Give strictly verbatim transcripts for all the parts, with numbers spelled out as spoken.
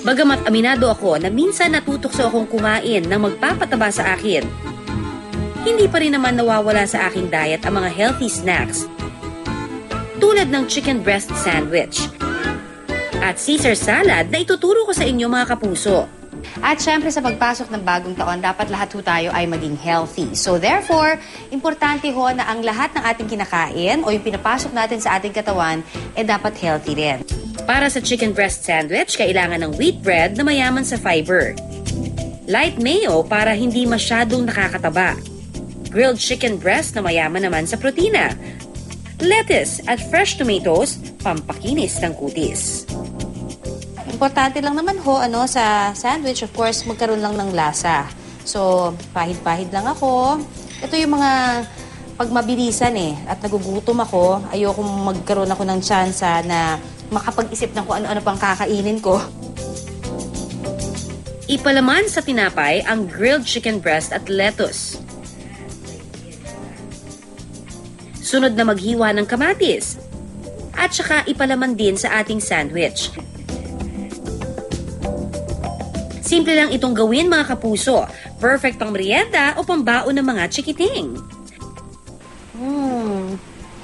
Bagamat aminado ako na minsan natutokso akong kumain ng magpapataba sa akin, hindi pa rin naman nawawala sa aking diet ang mga healthy snacks tulad ng chicken breast sandwich at Caesar salad na ituturo ko sa inyo mga kapuso. At syempre sa pagpasok ng bagong taon, dapat lahat ho tayo ay maging healthy. So therefore, importante ho na ang lahat ng ating kinakain o yung pinapasok natin sa ating katawan, eh dapat healthy rin. Para sa chicken breast sandwich, kailangan ng wheat bread na mayaman sa fiber. Light mayo para hindi masyadong nakakataba. Grilled chicken breast na mayaman naman sa protina. Lettuce at fresh tomatoes, pampakinis ng kutis. Importante lang naman ho, ano, sa sandwich, of course, magkaroon lang ng lasa. So, pahid-pahid lang ako. Ito yung mga pag mabilisan eh, at nagugutom ako, ayoko magkaroon ako ng tsansa na makapag-isip ng kung ano-ano pang kakainin ko. Ipalaman sa tinapay ang grilled chicken breast at lettuce. Sunod na maghiwa ng kamatis. At saka ipalaman din sa ating sandwich. Simple lang itong gawin mga kapuso. Perfect pang merienda o pambaon ng mga chikiting. Hmm.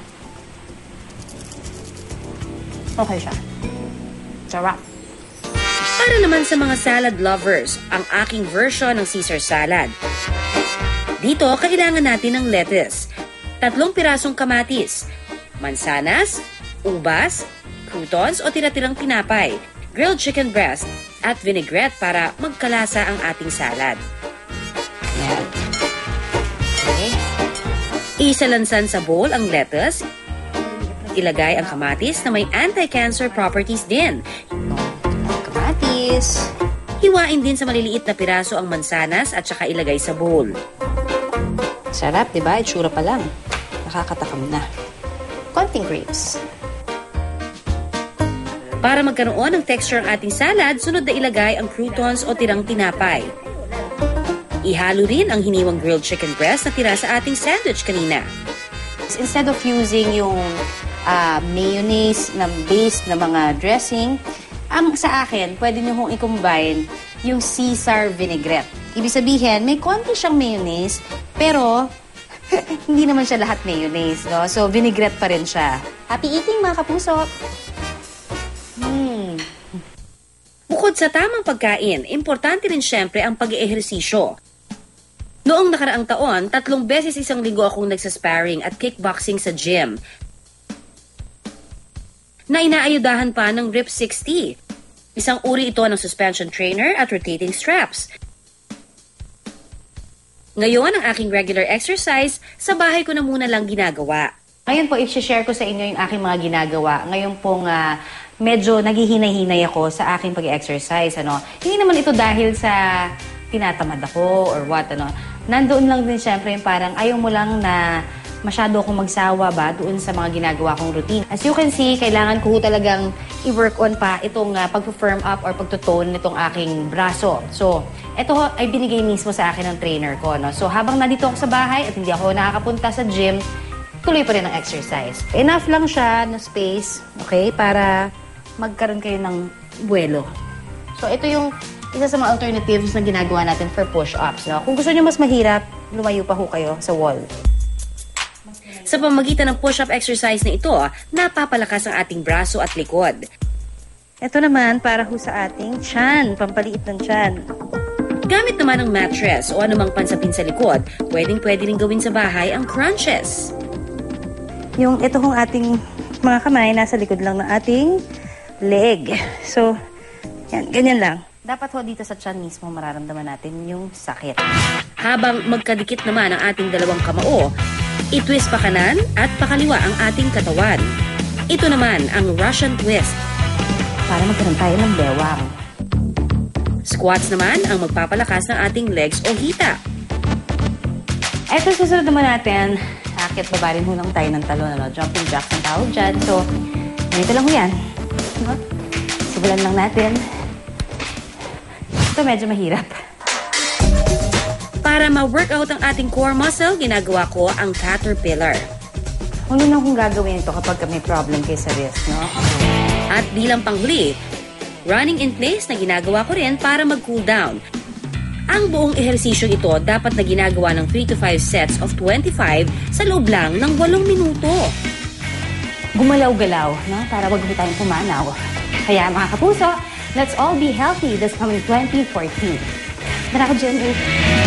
Okay siya. Sarap. Para naman sa mga salad lovers, ang aking version ng Caesar salad. Dito, kailangan natin ng lettuce, tatlong pirasong kamatis, mansanas, ubas, croutons o tira-tirang tinapay, grilled chicken breast, at vinaigrette para magkalasa ang ating salad. Yan. Okay. Isalansan sa bowl ang lettuce. Ilagay ang kamatis na may anti-cancer properties din. Kamatis. Hiwain din sa maliliit na piraso ang mansanas at saka ilagay sa bowl. Sarap, di ba? Itsura pa lang. Nakakatakam na. Konting grapes. Para magkaroon ng texture ang ating salad, sunod na ilagay ang croutons o tirang tinapay. Ihalo rin ang hiniwang grilled chicken breast na tira sa ating sandwich kanina. Instead of using yung uh, mayonnaise na base na mga dressing, ang sa akin, pwede nyo hong i-combine yung Caesar vinaigrette. Ibig sabihin, may konti siyang mayonnaise, pero hindi naman siya lahat mayonnaise, no? So, vinaigrette pa rin siya. Happy eating, mga kapuso! Hmm. Bukod sa tamang pagkain, importante rin syempre ang pag-eehersisyo. Noong nakaraang taon, tatlong beses isang linggo akong nagsasparring at kickboxing sa gym na inaayudahan pa ng R I P sixty. Isang uri ito ng suspension trainer at rotating straps. Ngayon, ang aking regular exercise, sa bahay ko na muna lang ginagawa. Ngayon po, i-share ko sa inyo yung aking mga ginagawa. Ngayon pong uh, medyo naghihinay-hinay ako sa aking pag-exercise. Ano? Hindi naman ito dahil sa tinatamad ako or what. Ano? Nandoon lang din syempre yung parang ayaw mo lang na masyado akong magsawa ba doon sa mga ginagawa kong routine. As you can see, kailangan ko talagang i-work on pa itong uh, pag-firm up or pag-tone nitong aking braso. So, ito ay binigay mismo sa akin ng trainer ko. No? So, habang nandito ako sa bahay at hindi ako nakakapunta sa gym, tuloy pa rin ang exercise. Enough lang siya na space, okay, para magkaroon kayo ng buwelo. So, ito yung isa sa mga alternatives na ginagawa natin for push-ups. No? Kung gusto nyo mas mahirap, lumayo pa ho kayo sa wall. Sa pamamagitan ng push-up exercise na ito, napapalakas ang ating braso at likod. Ito naman para ho sa ating tiyan, pampaliit ng tiyan. Gamit naman ang mattress o anumang pansapin sa likod, pwedeng-pwede rin gawin sa bahay ang crunches. Yung ito hong ating mga kamay, nasa likod lang ng ating leg. So, yan, ganyan lang. Dapat ho dito sa tiyan mismo mararamdaman natin yung sakit. Habang magkadikit naman ang ating dalawang kamao, i-twist pa kanan at pakaliwa ang ating katawan. Ito naman ang Russian twist. Para magkaroon tayo ng bewang. Squats naman ang magpapalakas ng ating legs o hita. Ito susunod naman natin. Akit baba rin ho lang tayo ng talon. Ano? Jumping jacks ang tawag dyan. So, ganito lang ho yan. No? Simulan lang natin. Ito medyo mahirap. Para ma-workout ang ating core muscle, ginagawa ko ang caterpillar. Huwag na kung gagawin ito kapag may problem kayo sa wrist, no? At bilang panghuli, Running in place na ginagawa ko rin para mag-cool down. Ang buong ehersisyo ito dapat na ginagawa ng three to five sets of twenty-five sa loob lang ng walong minuto. Gumalaw-galaw, no? Para wag mo tayong pumanaw. Kaya mga kapuso, let's all be healthy this coming twenty fourteen. Tara ko, Jen.